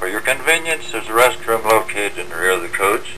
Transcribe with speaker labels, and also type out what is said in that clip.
Speaker 1: For your convenience, there's a restroom located in the rear of the coach.